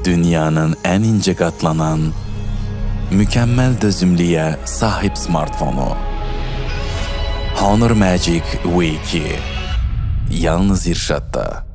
Dünyanın en ince katlanan, mükemmel dözümlüğe sahip smartfonu. Honor Magic V2. Yalnız İrşad'da.